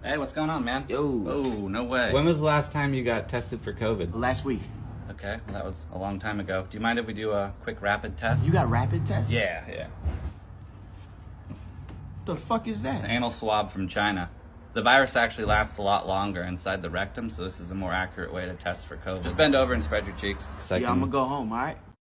Hey, what's going on, man? Yo. Oh, no way. When was the last time you got tested for COVID? Last week. Okay, well, that was a long time ago. Do you mind if we do a quick rapid test? You got rapid tests? Yeah. The fuck is that? It's an anal swab from China. The virus actually lasts a lot longer inside the rectum, so this is a more accurate way to test for COVID. Just bend over and spread your cheeks. Yeah, I'm gonna go home, all right?